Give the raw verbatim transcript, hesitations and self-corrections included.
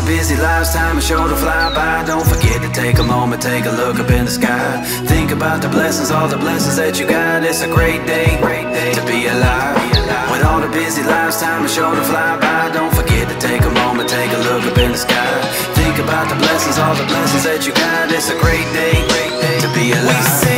the busy lives, time is sure to fly by. Don't forget to take a moment, take a look up in the sky. Think about the blessings, all the blessings that you got. It's a great day, great day to be alive. With all the busy lives, time is sure to fly by. Don't forget to take a moment, take a look up in the sky. Think about the blessings, all the blessings that you got. It's a great day, great day to be alive.